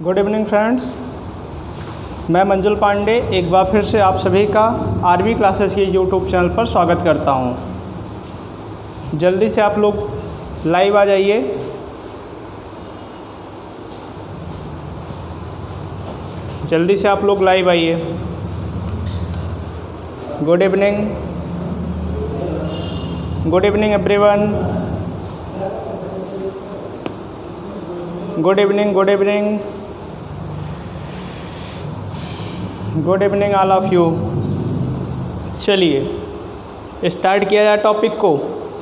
Good evening friends, मैं मंजुल पांडे एक बार फिर से आप सभी का आरवी क्लासेस के यूट्यूब चैनल पर स्वागत करता हूं। जल्दी से आप लोग लाइव आ जाइए। जल्दी से आप लोग लाइव आइए। Good evening everyone. Good evening all of you. चलिए स्टार्ट किया जाए टॉपिक को।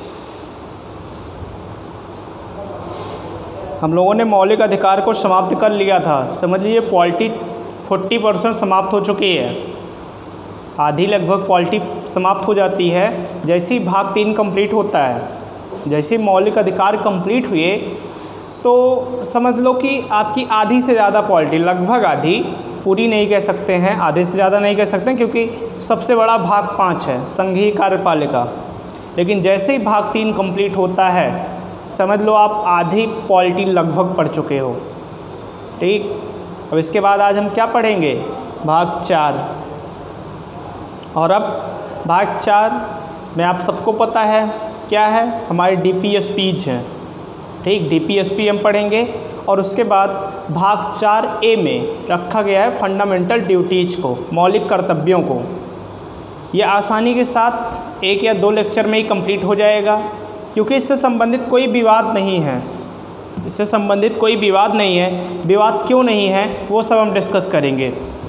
हम लोगों ने मौलिक अधिकार को समाप्त कर लिया था। समझ लीजिए पॉलिटी 40% समाप्त हो चुकी है। आधी लगभग पॉलिटी समाप्त हो जाती है जैसे ही भाग 3 कंप्लीट होता है। जैसे मौलिक अधिकार कंप्लीट हुए तो समझ लो कि आपकी आधी से ज़्यादा पॉलिटी, लगभग आधी, पूरी नहीं कह सकते हैं, आधे से ज़्यादा नहीं कह सकते हैं क्योंकि सबसे बड़ा भाग 5 है, संघीय कार्यपालिका। लेकिन जैसे ही भाग 3 कंप्लीट होता है समझ लो आप आधी पॉलिटी लगभग पढ़ चुके हो। ठीक, अब इसके बाद आज हम क्या पढ़ेंगे? भाग 4। और अब भाग 4 में आप सबको पता है क्या है, हमारे DPSPs हैं। ठीक, DPSP हम पढ़ेंगे और उसके बाद भाग 4A में रखा गया है फंडामेंटल ड्यूटीज़ को, मौलिक कर्तव्यों को। ये आसानी के साथ 1 या 2 लेक्चर में ही कंप्लीट हो जाएगा क्योंकि इससे संबंधित कोई विवाद नहीं है। विवाद क्यों नहीं है वो सब हम डिस्कस करेंगे।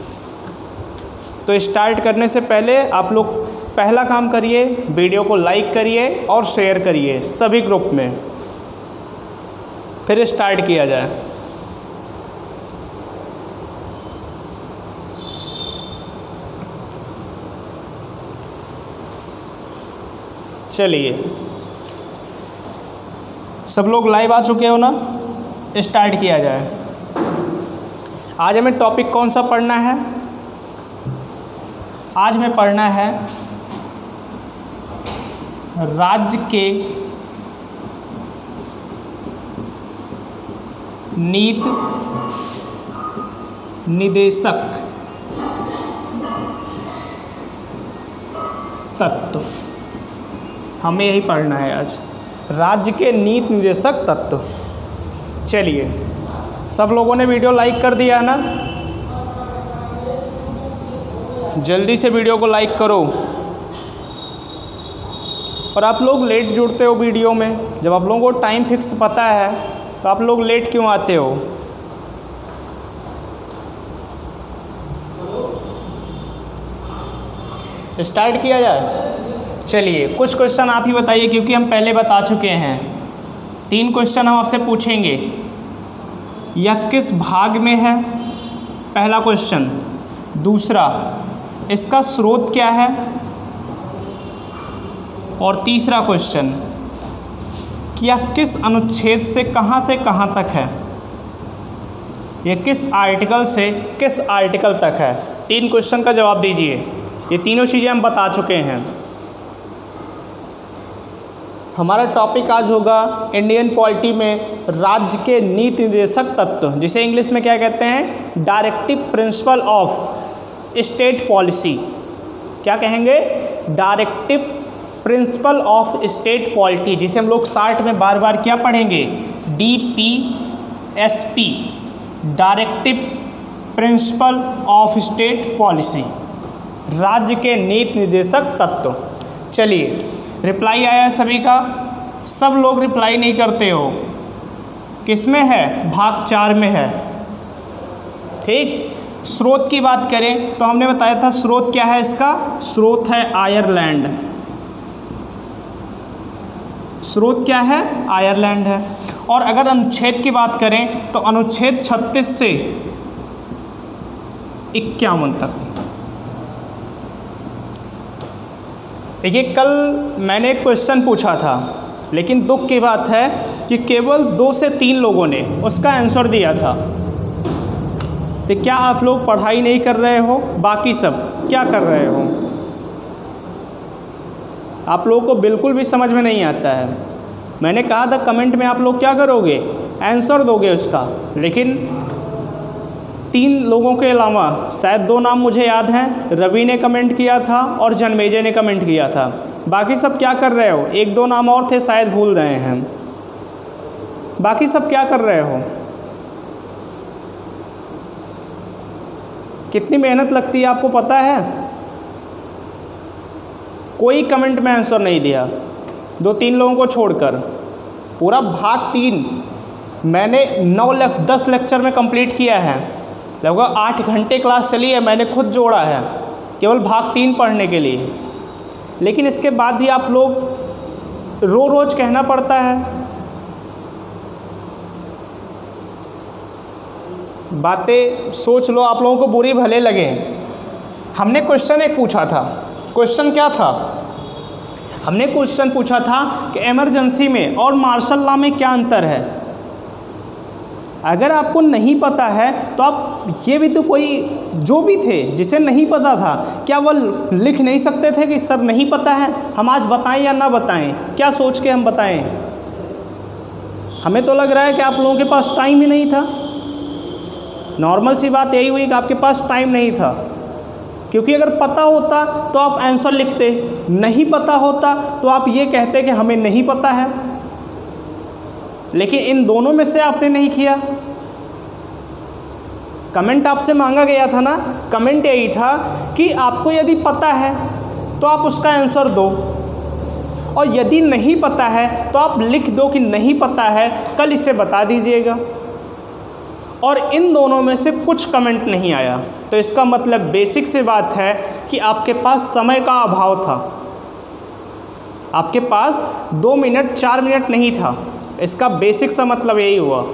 तो स्टार्ट करने से पहले आप लोग पहला काम करिए, वीडियो को लाइक करिए और शेयर करिए सभी ग्रुप में, फिर स्टार्ट किया जाए। चलिए, सब लोग लाइव आ चुके हो ना? स्टार्ट किया जाए। आज हमें टॉपिक कौन सा पढ़ना है? आज हमें पढ़ना है राज्य के नीति निदेशक तत्व। हमें यही पढ़ना है आज, राज्य के नीति निदेशक तत्व। चलिए, सब लोगों ने वीडियो लाइक कर दिया ना? जल्दी से वीडियो को लाइक करो। और आप लोग लेट जुड़ते हो वीडियो में। जब आप लोगों को टाइम फिक्स पता है तो आप लोग लेट क्यों आते हो? स्टार्ट किया जाए। चलिए, कुछ क्वेश्चन आप ही बताइए क्योंकि हम पहले बता चुके हैं। 3 क्वेश्चन हम आपसे पूछेंगे। यह किस भाग में है? पहला क्वेश्चन। दूसरा, इसका स्रोत क्या है? और तीसरा क्वेश्चन, यह किस अनुच्छेद से कहाँ तक है? यह किस आर्टिकल से किस आर्टिकल तक है? 3 क्वेश्चन का जवाब दीजिए। ये तीनों चीज़ें हम बता चुके हैं। हमारा टॉपिक आज होगा इंडियन पॉलिटी में राज्य के नीति निदेशक तत्व, जिसे इंग्लिश में क्या कहते हैं? Directive principle of state policy. क्या कहेंगे? Directive principle of state polity, जिसे हम लोग शार्ट में बार बार क्या पढ़ेंगे? DPSP, directive principle of state policy, राज्य के नीति निदेशक तत्व। चलिए, रिप्लाई आया सभी का? सब लोग रिप्लाई नहीं करते हो। किस में है? भाग 4 में है। ठीक, स्रोत की बात करें तो हमने बताया था स्रोत क्या है इसका? स्रोत है आयरलैंड। स्रोत क्या है? आयरलैंड है। और अगर अनुच्छेद की बात करें तो अनुच्छेद 36 से 51 तक। देखिए, कल मैंने एक क्वेश्चन पूछा था, लेकिन दुख की बात है कि केवल 2 से 3 लोगों ने उसका आंसर दिया था। तो क्या आप लोग पढ़ाई नहीं कर रहे हो? बाकी सब क्या कर रहे हो? आप लोगों को बिल्कुल भी समझ में नहीं आता है। मैंने कहा था कमेंट में आप लोग क्या करोगे? आंसर दोगे उसका, लेकिन 3 लोगों के अलावा शायद 2 नाम मुझे याद हैं, रवि ने कमेंट किया था और जन्मेजय ने कमेंट किया था। बाकी सब क्या कर रहे हो? 1-2 नाम और थे, शायद भूल गए हैं। बाकी सब क्या कर रहे हो? कितनी मेहनत लगती है आपको पता है? कोई कमेंट में आंसर नहीं दिया, 2-3 लोगों को छोड़कर। पूरा भाग 3 मैंने 10 लेक्चर में कंप्लीट किया है। लगभग 8 घंटे क्लास चली है, मैंने खुद जोड़ा है केवल भाग 3 पढ़ने के लिए। लेकिन इसके बाद भी आप लोग रोज़ कहना पड़ता है। बातें सोच लो, आप लोगों को बुरी भले लगे। हमने क्वेश्चन एक पूछा था। क्वेश्चन क्या था? हमने क्वेश्चन पूछा था कि इमरजेंसी में और मार्शल लॉ में क्या अंतर है। अगर आपको नहीं पता है तो आप ये भी तो कोई जो भी थे जिसे नहीं पता था, क्या वो लिख नहीं सकते थे कि सर नहीं पता है, हम आज बताएं या ना बताएं? क्या सोच के हम बताएं? हमें तो लग रहा है कि आप लोगों के पास टाइम ही नहीं था। नॉर्मल सी बात यही हुई कि आपके पास टाइम नहीं था, क्योंकि अगर पता होता तो आप आंसर लिखते, नहीं पता होता तो आप ये कहते कि हमें नहीं पता है। लेकिन इन दोनों में से आपने नहीं किया। कमेंट आपसे मांगा गया था ना, कमेंट यही था कि आपको यदि पता है तो आप उसका आंसर दो, और यदि नहीं पता है तो आप लिख दो कि नहीं पता है, कल इसे बता दीजिएगा। और इन दोनों में से कुछ कमेंट नहीं आया, तो इसका मतलब बेसिक सी बात है कि आपके पास समय का अभाव था। आपके पास 2 मिनट 4 मिनट नहीं था। इसका बेसिक सा मतलब यही हुआ।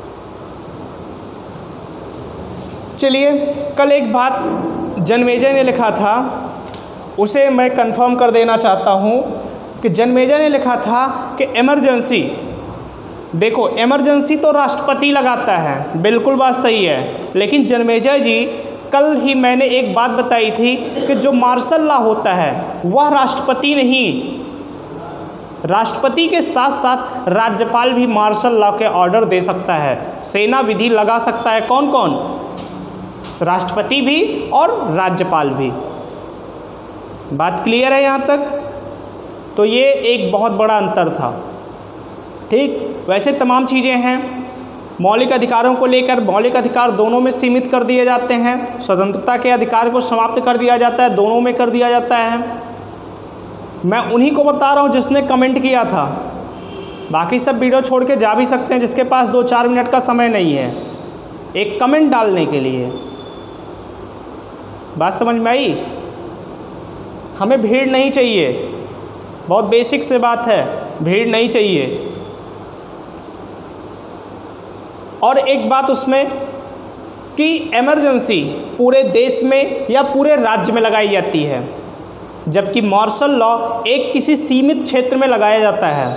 चलिए, कल एक बात जन्मेजय ने लिखा था, उसे मैं कंफर्म कर देना चाहता हूँ कि जन्मेजय ने लिखा था कि इमरजेंसी, देखो इमरजेंसी तो राष्ट्रपति लगाता है, बिल्कुल बात सही है। लेकिन जन्मेजय जी, कल ही मैंने एक बात बताई थी कि जो मार्शल लॉ होता है वह राष्ट्रपति नहीं, राष्ट्रपति के साथ साथ राज्यपाल भी मार्शल लॉ के ऑर्डर दे सकता है, सेना विधि लगा सकता है। कौन कौन? राष्ट्रपति भी और राज्यपाल भी। बात क्लियर है यहाँ तक? तो ये एक बहुत बड़ा अंतर था। ठीक, वैसे तमाम चीज़ें हैं। मौलिक अधिकारों को लेकर मौलिक अधिकार दोनों में सीमित कर दिए जाते हैं, स्वतंत्रता के अधिकार को समाप्त कर दिया जाता है, दोनों में कर दिया जाता है। मैं उन्हीं को बता रहा हूँ जिसने कमेंट किया था। बाकी सब वीडियो छोड़ के जा भी सकते हैं जिसके पास 2-4 मिनट का समय नहीं है एक कमेंट डालने के लिए। बात समझ में आई? हमें भीड़ नहीं चाहिए, बहुत बेसिक से बात है, भीड़ नहीं चाहिए। और एक बात उसमें कि इमरजेंसी पूरे देश में या पूरे राज्य में लगाई जाती है, जबकि मार्शल लॉ एक किसी सीमित क्षेत्र में लगाया जाता है।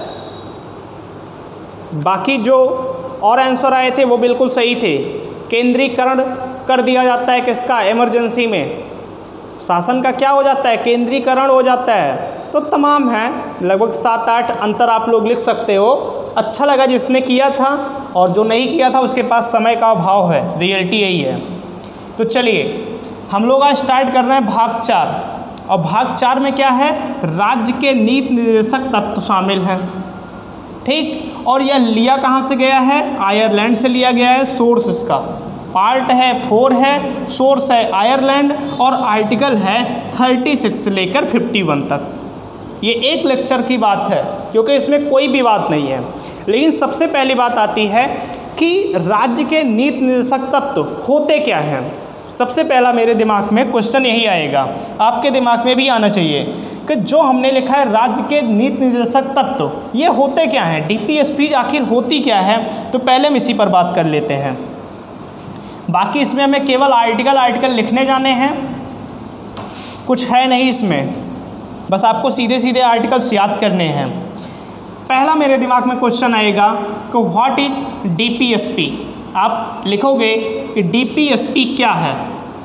बाकी जो और आंसर आए थे वो बिल्कुल सही थे। केंद्रीकरण कर दिया जाता है किसका? इमरजेंसी में शासन का क्या हो जाता है? केंद्रीकरण हो जाता है। तो तमाम हैं, लगभग 7-8 अंतर आप लोग लिख सकते हो। अच्छा लगा जिसने किया था, और जो नहीं किया था उसके पास समय का अभाव है, रियलिटी यही है। तो चलिए हम लोग आज स्टार्ट कर रहे हैं भाग 4। और भाग 4 में क्या है? राज्य के नीति निर्देशक तत्व शामिल हैं। ठीक, और यह लिया कहाँ से गया है? आयरलैंड से लिया गया है। सोर्स इसका पार्ट है 4 है, सोर्स है आयरलैंड, और आर्टिकल है 36 से लेकर 51 तक। ये एक लेक्चर की बात है क्योंकि इसमें कोई भी बात नहीं है। लेकिन सबसे पहली बात आती है कि राज्य के नीति निर्देशक तत्व होते क्या हैं। सबसे पहला मेरे दिमाग में क्वेश्चन यही आएगा, आपके दिमाग में भी आना चाहिए कि जो हमने लिखा है राज्य के नीति निर्देशक तत्व, ये होते क्या हैं? डीपीएसपी आखिर होती क्या है? तो पहले हम इसी पर बात कर लेते हैं। बाकी इसमें हमें केवल आर्टिकल लिखने जाने हैं, कुछ है नहीं इसमें, बस आपको सीधे सीधे आर्टिकल्स याद करने हैं। पहला मेरे दिमाग में क्वेश्चन आएगा कि व्हाट इज डीपीएसपी। आप लिखोगे कि डीपीएसपी क्या है,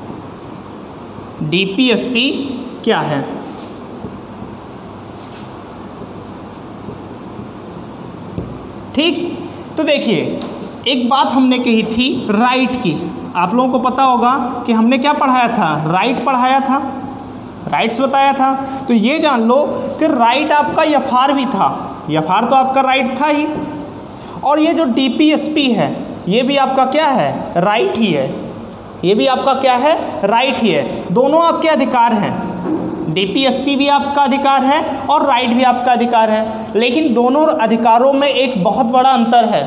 डीपीएसपी क्या है। ठीक, तो देखिए एक बात हमने कही थी राइट की। आप लोगों को पता होगा कि हमने क्या पढ़ाया था, राइट पढ़ाया था, राइट्स बताया था। तो ये जान लो कि राइट आपका यफार भी था, यफार तो आपका राइट था ही, और ये जो डीपीएसपी है ये भी आपका क्या है, राइट ही है, ये भी आपका क्या है, राइट ही है। दोनों आपके अधिकार हैं, डीपीएसपी भी आपका अधिकार है और राइट भी आपका अधिकार है। लेकिन दोनों अधिकारों में एक बहुत बड़ा अंतर है।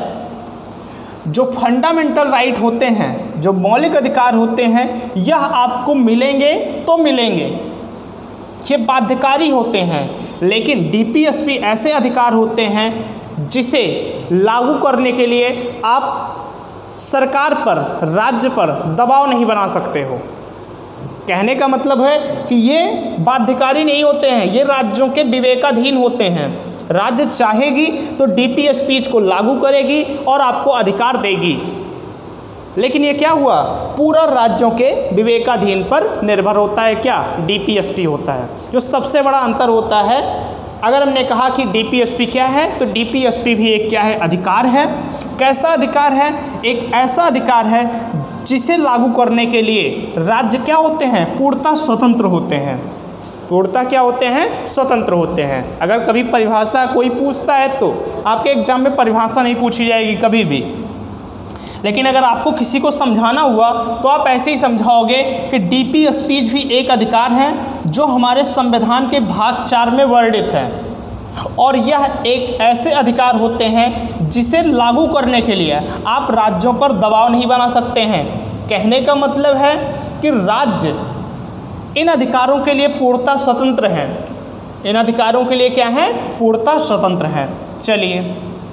जो फंडामेंटल राइट होते हैं, जो मौलिक अधिकार होते हैं, यह आपको मिलेंगे तो मिलेंगे, ये बाध्यकारी होते हैं। लेकिन डीपीएसपी ऐसे अधिकार होते हैं जिसे लागू करने के लिए आप सरकार पर, राज्य पर दबाव नहीं बना सकते हो। कहने का मतलब है कि ये बाध्यकारी नहीं होते हैं, ये राज्यों के विवेकाधीन होते हैं। राज्य चाहेगी तो डीपीएसपी को लागू करेगी और आपको अधिकार देगी। लेकिन ये क्या हुआ, पूरा राज्यों के विवेकाधीन पर निर्भर होता है, क्या, डीपीएसपी होता है। जो सबसे बड़ा अंतर होता है, अगर हमने कहा कि डीपीएसपी क्या है, तो डीपीएसपी भी एक क्या है, अधिकार है। कैसा अधिकार है, एक ऐसा अधिकार है जिसे लागू करने के लिए राज्य क्या होते हैं, पूर्णतः स्वतंत्र होते हैं। पूर्णतः क्या होते हैं, स्वतंत्र होते हैं। अगर कभी परिभाषा कोई पूछता है तो आपके एग्जाम में परिभाषा नहीं पूछी जाएगी कभी भी, लेकिन अगर आपको किसी को समझाना हुआ तो आप ऐसे ही समझाओगे कि डीपीएसपी भी एक अधिकार है जो हमारे संविधान के भाग 4 में वर्णित है, और यह एक ऐसे अधिकार होते हैं जिसे लागू करने के लिए आप राज्यों पर दबाव नहीं बना सकते हैं। कहने का मतलब है कि राज्य इन अधिकारों के लिए पूर्णतः स्वतंत्र हैं, इन अधिकारों के लिए क्या है, पूर्णतः स्वतंत्र हैं। चलिए,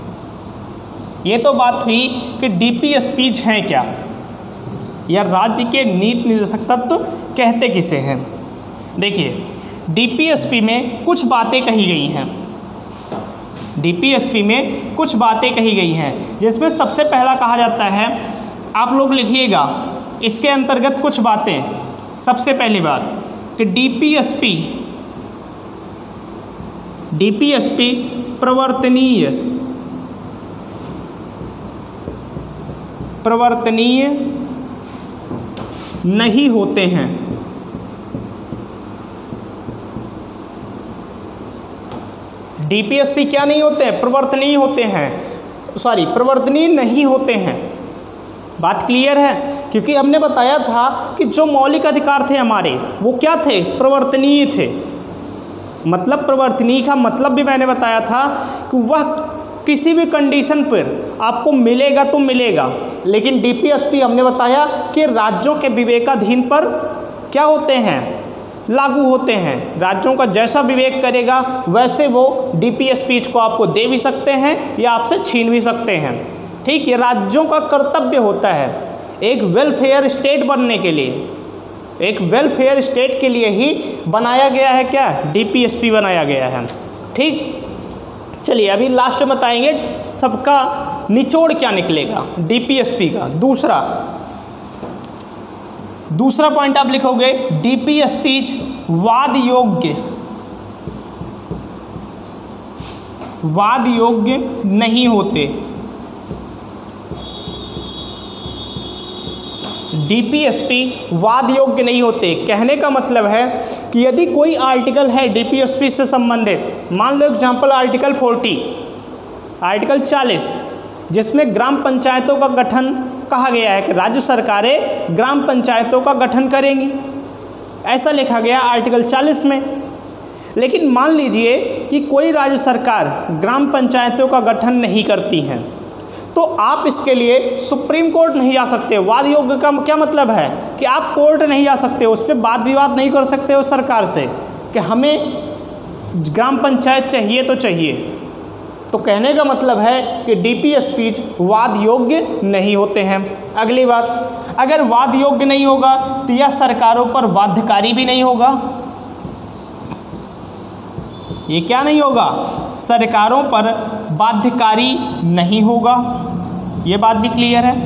ये तो बात हुई कि डीपीएसपी हैं क्या, या राज्य के नीति निर्देशक तत्व कहते किसे हैं। देखिए, डीपीएसपी में कुछ बातें कही गई हैं, डीपीएसपी में कुछ बातें कही गई हैं, जिसमें सबसे पहला कहा जाता है, आप लोग लिखिएगा इसके अंतर्गत कुछ बातें। सबसे पहली बात कि डीपीएसपी प्रवर्तनीय नहीं होते हैं। डीपीएसपी क्या नहीं होते हैं, प्रवर्तनीय होते हैं, प्रवर्तनीय नहीं होते हैं। बात क्लियर है, क्योंकि हमने बताया था कि जो मौलिक अधिकार थे हमारे, वो क्या थे, प्रवर्तनीय थे। मतलब प्रवर्तनीय का मतलब भी मैंने बताया था कि वह किसी भी कंडीशन पर आपको मिलेगा तो मिलेगा। लेकिन डीपीएसपी हमने बताया कि राज्यों के विवेकाधीन पर क्या होते हैं, लागू होते हैं। राज्यों का जैसा विवेक करेगा वैसे वो डीपीएसपी को आपको दे भी सकते हैं या आपसे छीन भी सकते हैं। ठीक, ये राज्यों का कर्तव्य होता है। एक वेलफेयर स्टेट बनने के लिए, एक वेलफेयर स्टेट के लिए ही बनाया गया है, क्या, डीपीएसपी बनाया गया है। ठीक, चलिए अभी लास्ट में बताएंगे सबका निचोड़ क्या निकलेगा डीपीएसपी का। दूसरा पॉइंट आप लिखोगे, डीपीएसपी वाद योग्य नहीं होते। डीपीएसपी वाद योग्य नहीं होते। कहने का मतलब है कि यदि कोई आर्टिकल है डीपीएसपी से संबंधित, मान लो एग्जाम्पल आर्टिकल 40, जिसमें ग्राम पंचायतों का गठन कहा गया है कि राज्य सरकारें ग्राम पंचायतों का गठन करेंगी, ऐसा लिखा गया आर्टिकल 40 में। लेकिन मान लीजिए कि कोई राज्य सरकार ग्राम पंचायतों का गठन नहीं करती हैं, तो आप इसके लिए सुप्रीम कोर्ट नहीं जा सकते। वाद योग्य का क्या मतलब है कि आप कोर्ट नहीं जा सकते, उस पर वाद विवाद नहीं कर सकते हो सरकार से कि हमें ग्राम पंचायत चाहिए तो चाहिए। तो कहने का मतलब है कि डीपीएसपी वाद योग्य नहीं होते हैं। अगली बात, अगर वाद योग्य नहीं होगा तो यह सरकारों पर बाध्यकारी भी नहीं होगा। ये क्या नहीं होगा, सरकारों पर बाध्यकारी नहीं होगा। ये बात भी क्लियर है,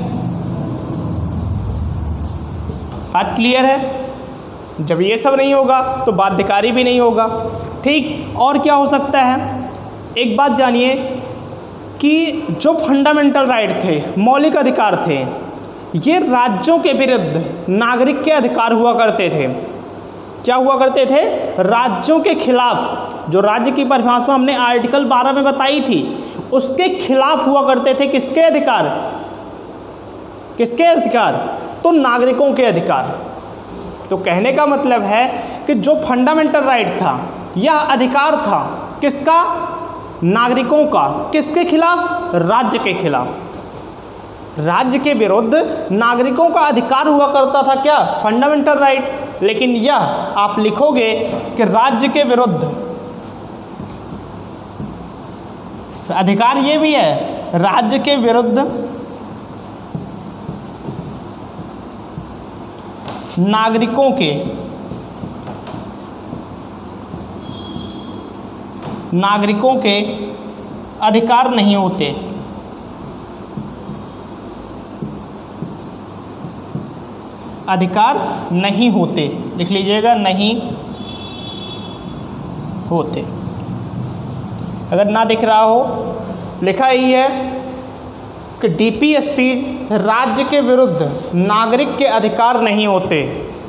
बात क्लियर है। जब ये सब नहीं होगा तो बाध्यकारी भी नहीं होगा। ठीक, और क्या हो सकता है, एक बात जानिए कि जो फंडामेंटल राइट थे, मौलिक अधिकार थे, ये राज्यों के विरुद्ध नागरिक के अधिकार हुआ करते थे। क्या हुआ करते थे? राज्यों के खिलाफ। जो राज्य की परिभाषा हमने आर्टिकल 12 में बताई थी, उसके खिलाफ हुआ करते थे। किसके अधिकार? किसके अधिकार? तो नागरिकों के अधिकार। तो कहने का मतलब है कि जो फंडामेंटल राइट था, यह अधिकार था किसका? नागरिकों का। किसके खिलाफ? राज्य के खिलाफ। राज्य के विरुद्ध नागरिकों का अधिकार हुआ करता था। क्या? Fundamental right. लेकिन यह आप लिखोगे कि राज्य के विरुद्ध अधिकार ये भी है, राज्य के विरुद्ध नागरिकों के अधिकार नहीं होते। अधिकार नहीं होते, लिख लीजिएगा, नहीं होते। अगर ना दिख रहा हो, लिखा ही है कि डीपीएसपी राज्य के विरुद्ध नागरिक के अधिकार नहीं होते।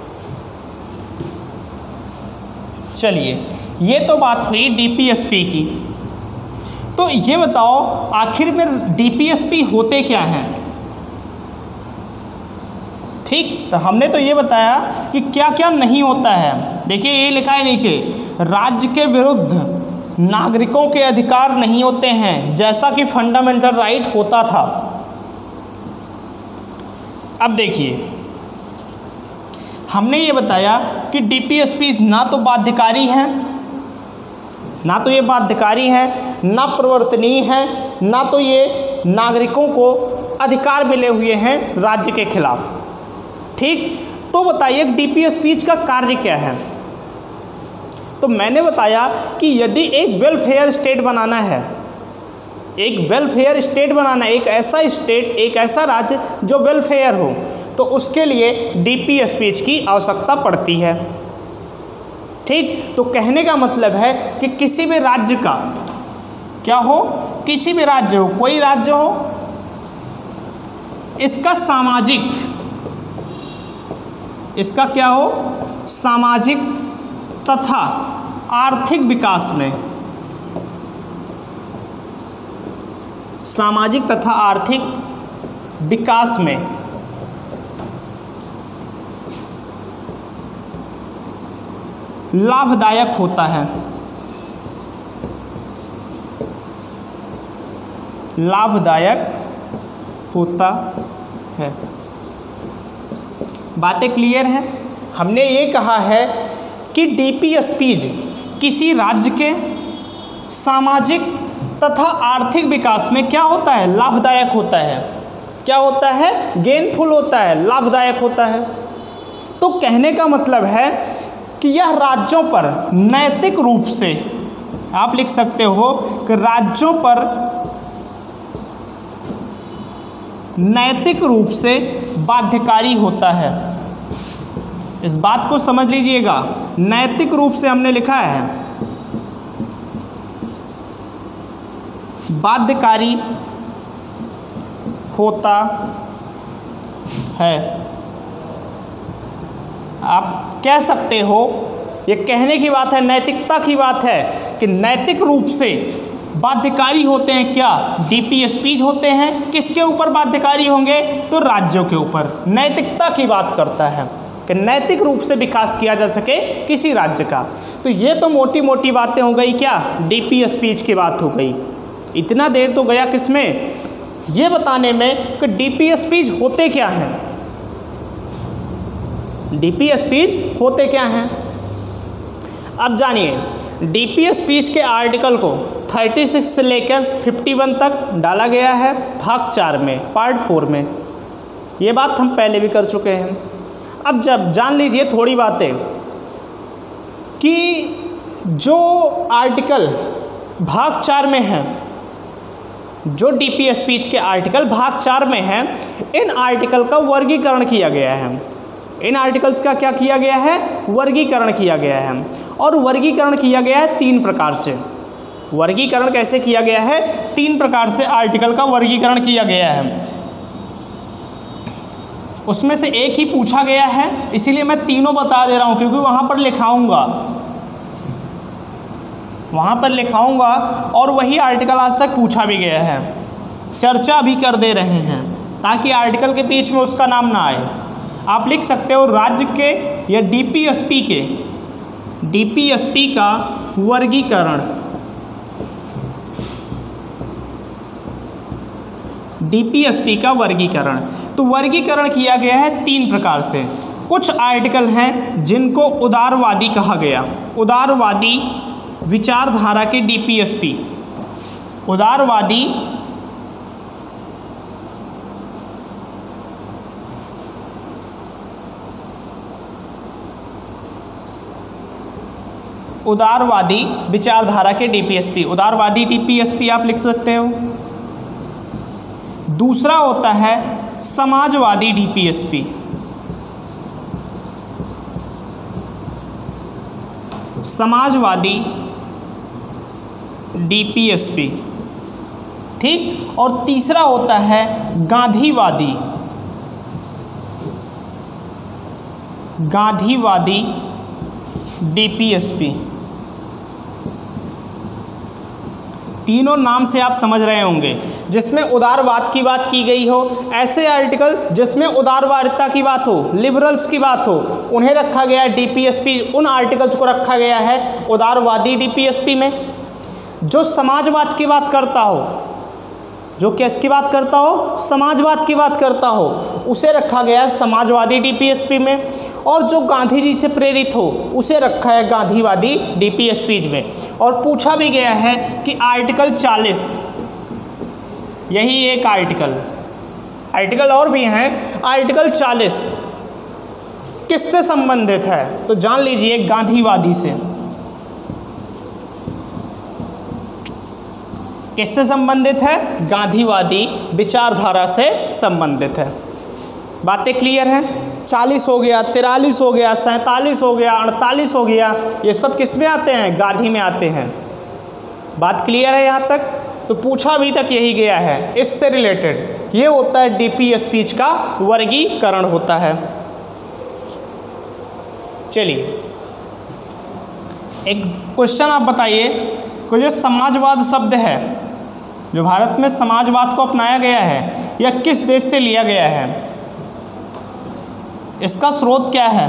चलिए, ये तो बात हुई डीपीएसपी की। तो ये बताओ आखिर में डीपीएसपी होते क्या हैं? ठीक, तो हमने तो ये बताया कि क्या क्या नहीं होता है। देखिए ये लिखा है नीचे, राज्य के विरुद्ध नागरिकों के अधिकार नहीं होते हैं, जैसा कि फंडामेंटल राइट होता था। अब देखिए, हमने ये बताया कि डीपीएसपी ना तो बाध्यकारी है, ना तो ये बाध्यकारी है, ना प्रवर्तनीय है, ना तो ये नागरिकों को अधिकार मिले हुए हैं राज्य के खिलाफ। ठीक, तो बताइए डीपीएसपी का कार्य क्या है? तो मैंने बताया कि यदि एक वेलफेयर स्टेट बनाना है, एक वेलफेयर स्टेट बनाना है, एक ऐसा स्टेट, एक ऐसा राज्य जो वेलफेयर हो, तो उसके लिए डीपीएसपी की आवश्यकता पड़ती है। ठीक, तो कहने का मतलब है कि किसी भी राज्य का क्या हो, किसी भी राज्य हो, कोई राज्य हो, इसका क्या हो, सामाजिक तथा आर्थिक विकास में, सामाजिक तथा आर्थिक विकास में लाभदायक होता है, लाभदायक होता है। बातें क्लियर हैं? हमने ये कहा है कि डीपीएसपी किसी राज्य के सामाजिक तथा आर्थिक विकास में क्या होता है? लाभदायक होता है। क्या होता है? गेनफुल होता है, लाभदायक होता है। तो कहने का मतलब है कि यह राज्यों पर नैतिक रूप से, आप लिख सकते हो कि राज्यों पर नैतिक रूप से बाध्यकारी होता है। इस बात को समझ लीजिएगा, नैतिक रूप से हमने लिखा है, बाध्यकारी होता है। आप कह सकते हो, ये कहने की बात है, नैतिकता की बात है कि नैतिक रूप से बाध्यकारी होते हैं। क्या? डीपीएसपी होते हैं। किसके ऊपर बाध्यकारी होंगे? तो राज्यों के ऊपर। नैतिकता की बात करता है कि नैतिक रूप से विकास किया जा सके किसी राज्य का। तो ये तो मोटी मोटी बातें हो गई, क्या? डीपीएसपी की बात हो गई। इतना देर तो गया किसमें? ये बताने में कि डीपीएसपी होते क्या हैं। डीपीएसपी होते क्या हैं? अब जानिए, डीपीएसपी के आर्टिकल को 36 से लेकर 51 तक डाला गया है भाग 4 में, पार्ट 4 में। ये बात हम पहले भी कर चुके हैं। अब जब जान लीजिए थोड़ी बातें कि जो आर्टिकल भाग 4 में है, जो डीपीएसपी के आर्टिकल भाग 4 में है, इन आर्टिकल का वर्गीकरण किया गया है। इन आर्टिकल्स का क्या किया गया है? वर्गीकरण किया गया है। और वर्गीकरण किया गया है 3 प्रकार से। वर्गीकरण कैसे किया गया है? 3 प्रकार से आर्टिकल का वर्गीकरण किया गया है। उसमें से एक ही पूछा गया है, इसीलिए मैं तीनों बता दे रहा हूँ, क्योंकि वहाँ पर लिखाऊंगा और वही आर्टिकल आज तक पूछा भी गया है, चर्चा भी कर दे रहे हैं, ताकि आर्टिकल के बीच में उसका नाम ना आए। आप लिख सकते हो राज्य के या डीपीएसपी का वर्गीकरण, डीपीएसपी का वर्गीकरण। तो वर्गीकरण किया गया है 3 प्रकार से। कुछ आर्टिकल हैं जिनको उदारवादी कहा गया, उदारवादी विचारधारा के डीपीएसपी, उदारवादी विचारधारा के डीपीएसपी, उदारवादी डीपीएसपी आप लिख सकते हो। दूसरा होता है समाजवादी डीपीएसपी, समाजवादी डीपीएसपी, ठीक। और तीसरा होता है गांधीवादी डीपीएसपी। तीनों नाम से आप समझ रहे होंगे। जिसमें उदारवाद की बात की गई हो, ऐसे आर्टिकल जिसमें उदारवादिता की बात हो, लिबरल्स की बात हो, उन्हें रखा गया है डीपीएसपी, उन आर्टिकल्स को रखा गया है उदारवादी डीपीएसपी में। जो समाजवाद की बात करता हो, जो किसकी बात करता हो, समाजवाद की बात करता हो, उसे रखा गया है समाजवादी डीपीएसपी में। और जो गांधी जी से प्रेरित हो, उसे रखा है गांधीवादी डीपीएसपी में। और पूछा भी गया है कि आर्टिकल 40, यही एक आर्टिकल और भी हैं, आर्टिकल 40 किससे संबंधित है? तो जान लीजिए, गांधीवादी से। किससे संबंधित है? गांधीवादी विचारधारा से संबंधित है। बातें क्लियर हैं? 40 हो गया, 43 हो गया, 47 हो गया, 48 हो गया, ये सब किस में आते हैं? गांधी में आते हैं। बात क्लियर है यहाँ तक? तो पूछा अभी तक यही गया है, इससे रिलेटेड ये होता है डीपीएसपी का वर्गीकरण होता है। चलिए एक क्वेश्चन आप बताइए, कोई जो समाजवाद शब्द है, जो भारत में समाजवाद को अपनाया गया है, यह किस देश से लिया गया है? इसका स्रोत क्या है?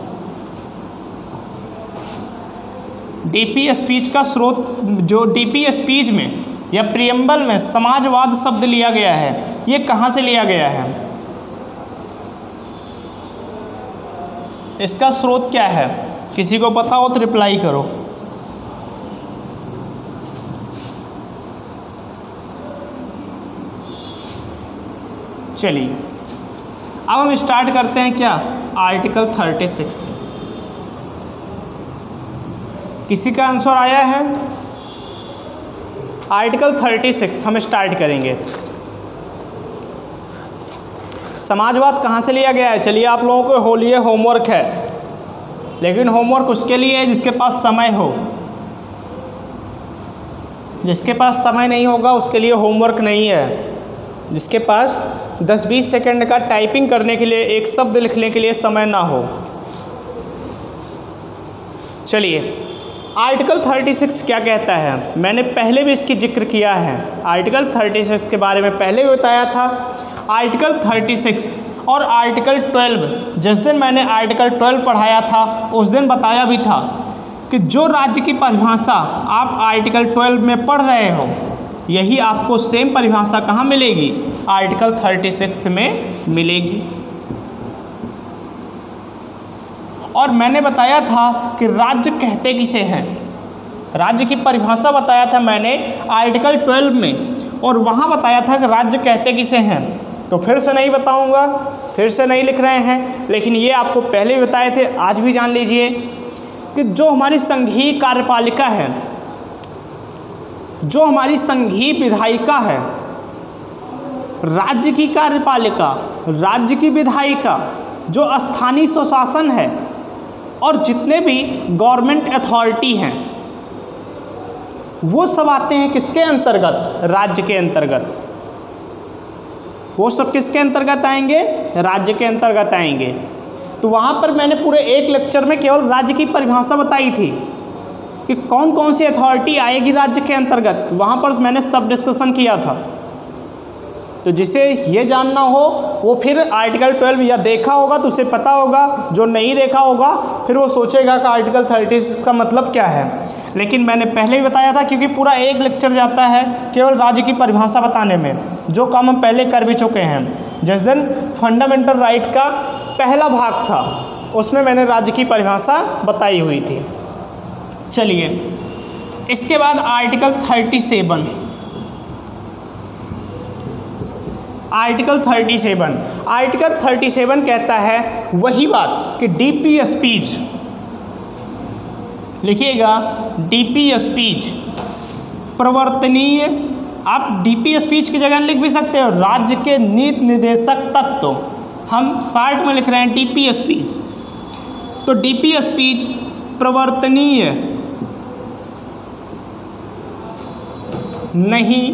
डीपीएसपी का स्रोत, जो डीपीएसपी में या प्रियम्बल में समाजवाद शब्द लिया गया है, ये कहाँ से लिया गया है? इसका स्रोत क्या है? किसी को पता हो तो रिप्लाई करो। चलिए अब हम स्टार्ट करते हैं क्या? आर्टिकल 36। किसी का आंसर आया है? आर्टिकल 36 हम स्टार्ट करेंगे। समाजवाद कहाँ से लिया गया है? चलिए आप लोगों को लिए होमवर्क है, लेकिन होमवर्क उसके लिए है जिसके पास समय हो। जिसके पास समय नहीं होगा उसके लिए होमवर्क नहीं है। जिसके पास 10-20 सेकंड का टाइपिंग करने के लिए, एक शब्द लिखने के लिए समय ना हो। चलिए आर्टिकल 36 क्या कहता है? मैंने पहले भी इसकी जिक्र किया है, आर्टिकल 36 के बारे में पहले भी बताया था। आर्टिकल 36 और आर्टिकल 12, जिस दिन मैंने आर्टिकल 12 पढ़ाया था उस दिन बताया भी था कि जो राज्य की परिभाषा आप आर्टिकल 12 में पढ़ रहे हो, यही आपको सेम परिभाषा कहाँ मिलेगी? आर्टिकल 36 में मिलेगी। और मैंने बताया था कि राज्य कहते किसे हैं, राज्य की परिभाषा बताया था मैंने आर्टिकल 12 में, और वहाँ बताया था कि राज्य कहते किसे हैं। तो फिर से नहीं बताऊँगा, फिर से नहीं लिख रहे हैं, लेकिन ये आपको पहले भी बताए थे, आज भी जान लीजिए कि जो हमारी संघीय कार्यपालिका है, जो हमारी संघीय विधायिका है, राज्य की कार्यपालिका, राज्य की विधायिका, जो स्थानीय स्वशासन है, और जितने भी गवर्नमेंट अथॉरिटी हैं, वो सब आते हैं किसके अंतर्गत? राज्य के अंतर्गत। वो सब किसके अंतर्गत आएंगे? राज्य के अंतर्गत आएंगे। तो वहाँ पर मैंने पूरे एक लेक्चर में केवल राज्य की परिभाषा बताई थी कि कौन कौन सी अथॉरिटी आएगी राज्य के अंतर्गत, वहाँ पर मैंने सब डिस्कशन किया था। तो जिसे ये जानना हो वो फिर आर्टिकल 12 या देखा होगा तो उसे पता होगा, जो नहीं देखा होगा फिर वो सोचेगा कि आर्टिकल 30 का मतलब क्या है। लेकिन मैंने पहले ही बताया था, क्योंकि पूरा एक लेक्चर जाता है केवल राज्य की परिभाषा बताने में, जो काम हम पहले कर भी चुके हैं। जिस दिन फंडामेंटल राइट का पहला भाग था उसमें मैंने राज्य की परिभाषा बताई हुई थी। चलिए, इसके बाद आर्टिकल 37। आर्टिकल 37 कहता है वही बात कि डीपी स्पीच, लिखिएगा डीपी स्पीच प्रवर्तनीय, आप डीपी स्पीच की जगह लिख भी सकते हो राज्य के नीति निर्देशक तत्व, हम शार्ट में लिख रहे हैं डीपी स्पीच। तो डीपी स्पीच प्रवर्तनीय नहीं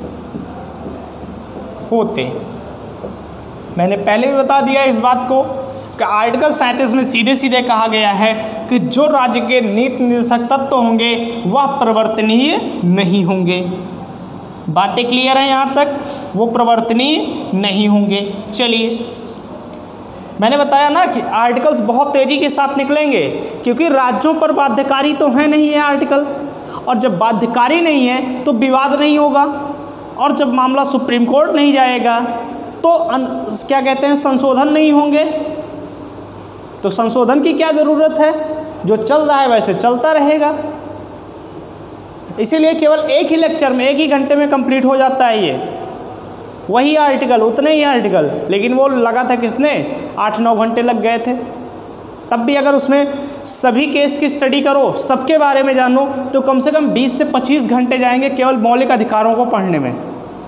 होते। मैंने पहले भी बता दिया इस बात को कि आर्टिकल 37 में सीधे सीधे कहा गया है कि जो राज्य के नीति निर्देशक तत्व होंगे वह प्रवर्तनीय नहीं होंगे। बातें क्लियर हैं यहाँ तक? वो प्रवर्तनीय नहीं होंगे। चलिए, मैंने बताया ना कि आर्टिकल्स बहुत तेज़ी के साथ निकलेंगे, क्योंकि राज्यों पर बाध्यकारी तो है नहीं है आर्टिकल, और जब बाध्यकारी नहीं है तो विवाद नहीं होगा, और जब मामला सुप्रीम कोर्ट नहीं जाएगा तो क्या कहते हैं, संशोधन नहीं होंगे। तो संशोधन की क्या ज़रूरत है? जो चल रहा है वैसे चलता रहेगा। इसीलिए केवल एक ही लेक्चर में, एक ही घंटे में कंप्लीट हो जाता है ये, वही आर्टिकल, उतने ही आर्टिकल। लेकिन वो लगा था किसने? 8-9 घंटे लग गए थे। तब भी अगर उसमें सभी केस की स्टडी करो, सबके बारे में जानो, तो कम से कम 20 से 25 घंटे जाएंगे केवल मौलिक अधिकारों को पढ़ने में।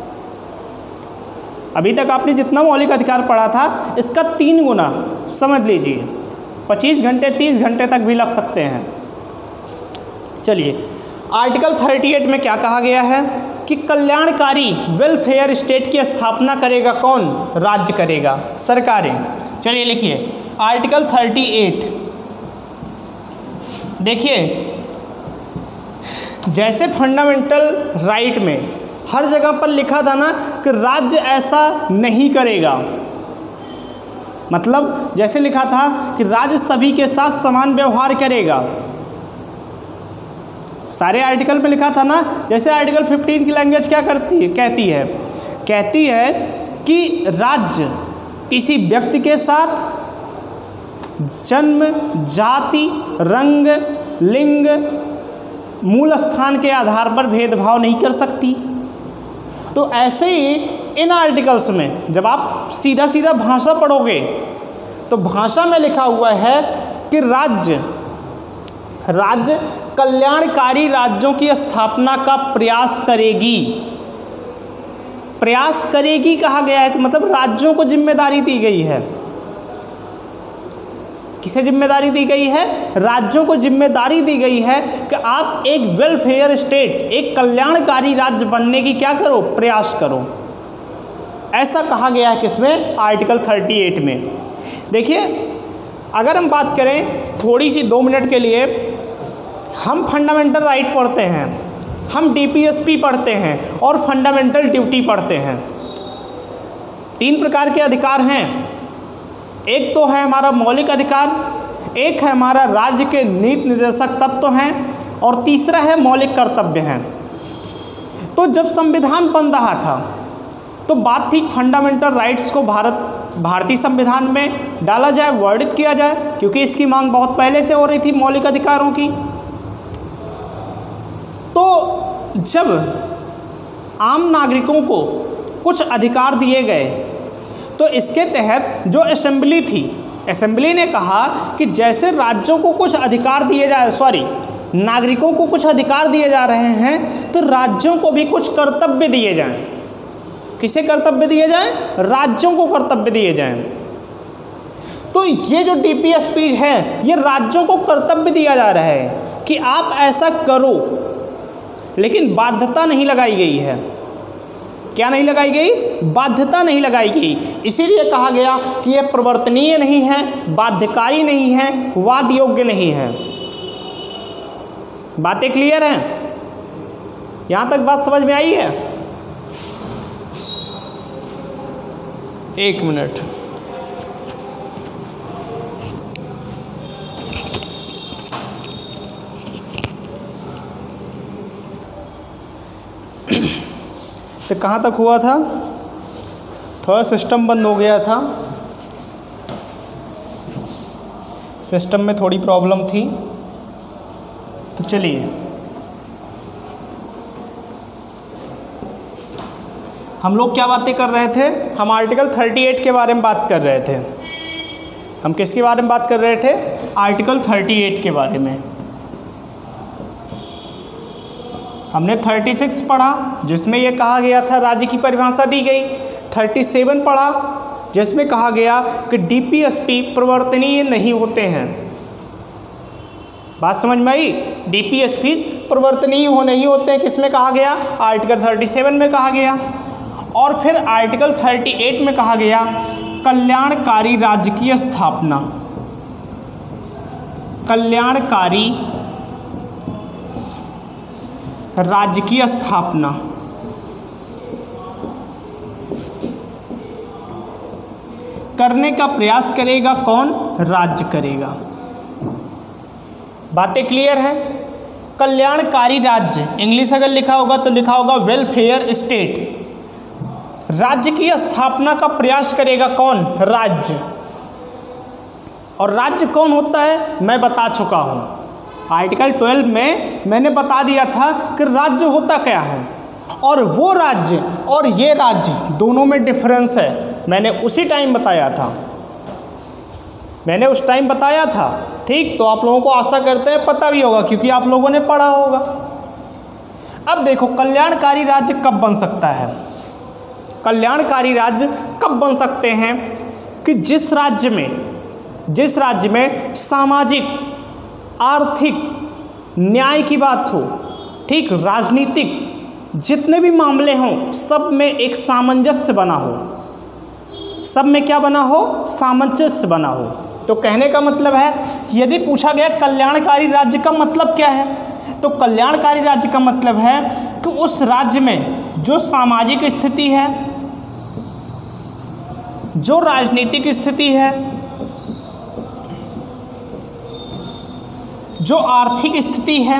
अभी तक आपने जितना मौलिक अधिकार पढ़ा था इसका 3 गुना समझ लीजिए। 25 घंटे 30 घंटे तक भी लग सकते हैं। चलिए, आर्टिकल 38 में क्या कहा गया है कि कल्याणकारी वेलफेयर स्टेट की स्थापना करेगा कौन? राज्य करेगा, सरकारें। चलिए लिखिए आर्टिकल 38। देखिए, जैसे फंडामेंटल राइट में हर जगह पर लिखा था ना कि राज्य ऐसा नहीं करेगा, मतलब जैसे लिखा था कि राज्य सभी के साथ समान व्यवहार करेगा, सारे आर्टिकल में लिखा था ना। जैसे आर्टिकल 15 की लैंग्वेज क्या कहती है कि राज्य किसी व्यक्ति के साथ जन्म, जाति, रंग, लिंग, मूल स्थान के आधार पर भेदभाव नहीं कर सकती। तो ऐसे ही इन आर्टिकल्स में जब आप सीधा सीधा भाषा पढ़ोगे तो भाषा में लिखा हुआ है कि राज्य कल्याणकारी राज्यों की स्थापना का प्रयास करेगी। प्रयास करेगी कहा गया है, मतलब राज्यों को जिम्मेदारी दी गई है। किसे जिम्मेदारी दी गई है? राज्यों को जिम्मेदारी दी गई है कि आप एक वेलफेयर स्टेट, एक कल्याणकारी राज्य बनने की क्या करो? प्रयास करो। ऐसा कहा गया है किसमें? आर्टिकल 38 में। देखिए, अगर हम बात करें थोड़ी सी 2 मिनट के लिए, हम फंडामेंटल राइट पढ़ते हैं, हम डीपीएसपी पढ़ते हैं और फंडामेंटल ड्यूटी पढ़ते हैं। 3 प्रकार के अधिकार हैं। एक तो है हमारा मौलिक अधिकार, एक है हमारा राज्य के नीति निर्देशक तत्व हैं, और तीसरा है मौलिक कर्तव्य हैं। तो जब संविधान बन रहा था तो बात थी फंडामेंटल राइट्स को भारतीय संविधान में डाला जाए, वर्णित किया जाए, क्योंकि इसकी मांग बहुत पहले से हो रही थी मौलिक अधिकारों की। तो जब आम नागरिकों को कुछ अधिकार दिए गए तो इसके तहत जो असेंबली थी, असेंबली ने कहा कि जैसे राज्यों को कुछ अधिकार दिए नागरिकों को कुछ अधिकार दिए जा रहे हैं, तो राज्यों को भी कुछ कर्तव्य दिए जाएं। किसे कर्तव्य दिए जाएं? राज्यों को कर्तव्य दिए जाएं। तो ये जो डीपीएसपी है, ये राज्यों को कर्तव्य दिया जा रहा है कि आप ऐसा करो, लेकिन बाध्यता नहीं लगाई गई है। क्या नहीं लगाई गई? बाध्यता नहीं लगाई गई। इसीलिए कहा गया कि यह प्रवर्तनीय नहीं है, बाध्यकारी नहीं है, वाद योग्य नहीं है। बातें क्लियर हैं? यहां तक बात समझ में आई है? एक मिनट। तो कहाँ तक हुआ था? थोड़ा सिस्टम बंद हो गया था, सिस्टम में थोड़ी प्रॉब्लम थी। तो चलिए हम लोग क्या बातें कर रहे थे? हम आर्टिकल 38 के बारे में बात कर रहे थे। हम किसके बारे में बात कर रहे थे? आर्टिकल 38 के बारे में। हमने 36 पढ़ा जिसमें यह कहा गया था राज्य की परिभाषा दी गई। 37 पढ़ा जिसमें कहा गया कि डीपीएसपी प्रवर्तनीय नहीं होते हैं। बात समझ में आई? डीपीएसपी प्रवर्तनीय नहीं होते हैं, किसमें कहा गया? आर्टिकल 37 में कहा गया। और फिर आर्टिकल 38 में कहा गया कल्याणकारी राज्य की स्थापना। कल्याणकारी राज्य की स्थापना करने का प्रयास करेगा कौन? राज्य करेगा। बातें क्लियर है? कल्याणकारी राज्य, इंग्लिश अगर लिखा होगा तो लिखा होगा वेलफेयर स्टेट। राज्य की स्थापना का प्रयास करेगा कौन? राज्य। और राज्य कौन होता है मैं बता चुका हूँ। आर्टिकल 12 में मैंने बता दिया था कि राज्य होता क्या है, और वो राज्य और ये राज्य दोनों में डिफरेंस है। मैंने उसी टाइम बताया था, मैंने उस टाइम बताया था। ठीक, तो आप लोगों को आशा करते हैं पता भी होगा क्योंकि आप लोगों ने पढ़ा होगा। अब देखो कल्याणकारी राज्य कब बन सकता है? कल्याणकारी राज्य कब बन सकते हैं कि जिस राज्य में सामाजिक, आर्थिक, न्याय की बात हो, ठीक, राजनीतिक जितने भी मामले हों सब में एक सामंजस्य बना हो। सब में क्या बना हो? सामंजस्य बना हो। तो कहने का मतलब है कि यदि पूछा गया कल्याणकारी राज्य का मतलब क्या है, तो कल्याणकारी राज्य का मतलब है कि उस राज्य में जो सामाजिक स्थिति है, जो राजनीतिक स्थिति है, जो आर्थिक स्थिति है,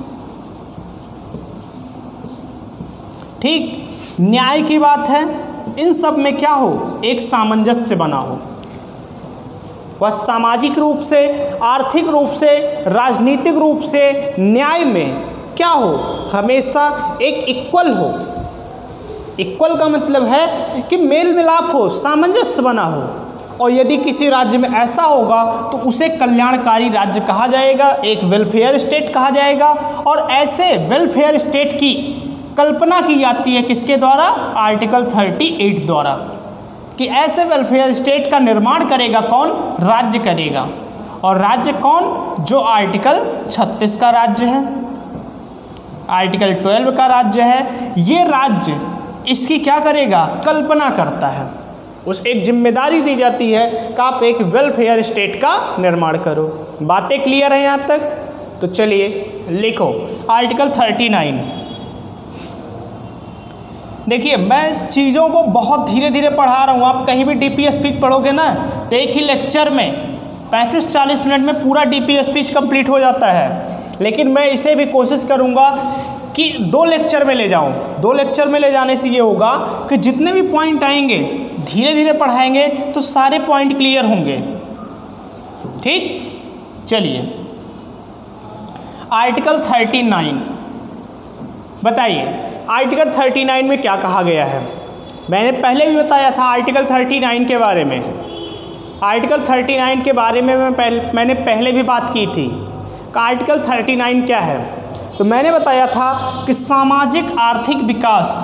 ठीक, न्याय की बात है, इन सब में क्या हो? एक सामंजस्य बना हो। वह सामाजिक रूप से, आर्थिक रूप से, राजनीतिक रूप से, न्याय में क्या हो? हमेशा एक इक्वल हो। इक्वल का मतलब है कि मेल मिलाप हो, सामंजस्य बना हो। और यदि किसी राज्य में ऐसा होगा तो उसे कल्याणकारी राज्य कहा जाएगा, एक वेलफेयर स्टेट कहा जाएगा। और ऐसे वेलफेयर स्टेट की कल्पना की जाती है किसके द्वारा? आर्टिकल 38 द्वारा, कि ऐसे वेलफेयर स्टेट का निर्माण करेगा कौन? राज्य करेगा। और राज्य कौन? जो आर्टिकल 36 का राज्य है, आर्टिकल 12 का राज्य है। ये राज्य इसकी क्या करेगा? कल्पना करता है। उस एक जिम्मेदारी दी जाती है कि आप एक वेलफेयर स्टेट का निर्माण करो। बातें क्लियर हैं यहाँ तक? तो चलिए लिखो आर्टिकल 39। देखिए मैं चीज़ों को बहुत धीरे धीरे पढ़ा रहा हूँ। आप कहीं भी डीपीएस स्पीच पढ़ोगे ना तो एक ही लेक्चर में 35-40 मिनट में पूरा डीपीएस स्पीच कंप्लीट हो जाता है, लेकिन मैं इसे भी कोशिश करूँगा कि 2 लेक्चर में ले जाऊँ। 2 लेक्चर में ले जाने से ये होगा कि जितने भी पॉइंट आएंगे धीरे धीरे पढ़ाएंगे तो सारे पॉइंट क्लियर होंगे। ठीक, चलिए आर्टिकल 39 बताइए, आर्टिकल 39 में क्या कहा गया है? मैंने पहले भी बताया था आर्टिकल 39 के बारे में। आर्टिकल 39 के बारे में मैंने पहले भी बात की थी कि आर्टिकल 39 क्या है। तो मैंने बताया था कि सामाजिक आर्थिक विकास,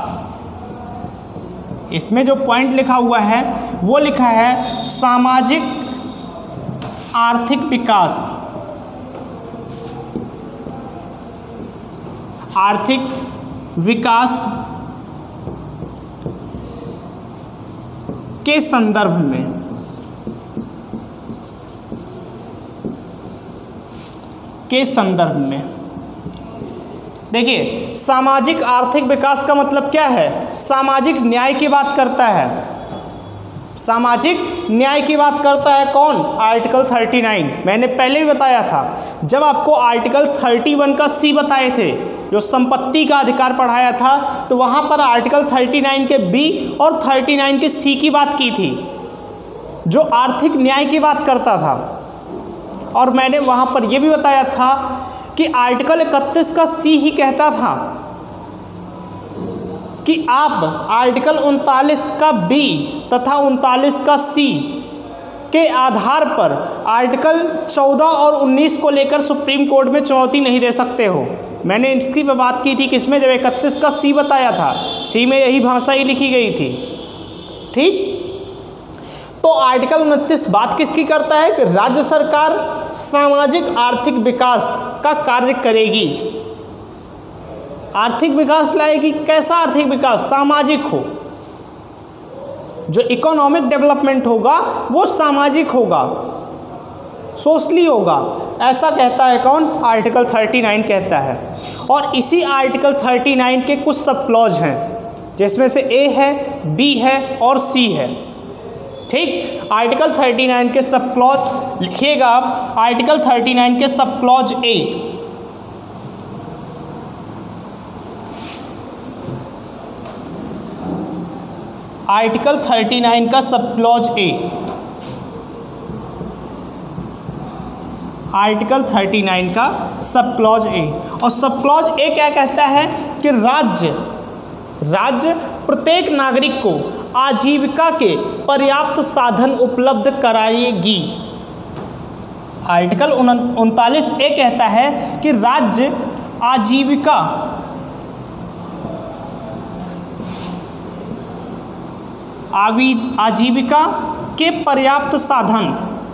इसमें जो पॉइंट लिखा हुआ है वो लिखा है सामाजिक आर्थिक विकास, आर्थिक विकास के संदर्भ में, के संदर्भ में। देखिए, सामाजिक आर्थिक विकास का मतलब क्या है? सामाजिक न्याय की बात करता है। सामाजिक न्याय की बात करता है कौन? आर्टिकल 39। मैंने पहले भी बताया था, जब आपको आर्टिकल 31 का सी बताए थे, जो संपत्ति का अधिकार पढ़ाया था, तो वहाँ पर आर्टिकल 39 के बी और 39 के सी की बात की थी, जो आर्थिक न्याय की बात करता था। और मैंने वहाँ पर यह भी बताया था कि आर्टिकल 31 का सी ही कहता था कि आप आर्टिकल 39 का बी तथा 39 का सी के आधार पर आर्टिकल 14 और 19 को लेकर सुप्रीम कोर्ट में चुनौती नहीं दे सकते हो। मैंने इसकी बात की थी किसमें? जब 31 का सी बताया था, सी में यही भाषा ही लिखी गई थी। ठीक, तो आर्टिकल 29 बात किसकी करता है कि राज्य सरकार सामाजिक आर्थिक विकास का कार्य करेगी, आर्थिक विकास लाएगी। कैसा आर्थिक विकास? सामाजिक हो। जो इकोनॉमिक डेवलपमेंट होगा वो सामाजिक होगा, सोशली होगा, ऐसा कहता है कौन? आर्टिकल 39 कहता है। और इसी आर्टिकल 39 के कुछ सब क्लॉज हैं, जिसमें से ए है, बी है और सी है। ठीक, आर्टिकल 39 के सब क्लॉज लिखिएगा आप। आर्टिकल 39 के सब क्लॉज ए, आर्टिकल 39 का सब क्लॉज ए, आर्टिकल 39 का सब क्लॉज ए। और सब क्लॉज ए क्या कहता है कि राज्य प्रत्येक नागरिक को आजीविका के पर्याप्त साधन उपलब्ध कराएगी। आर्टिकल 39 ए कहता है कि राज्य आजीविका के पर्याप्त साधन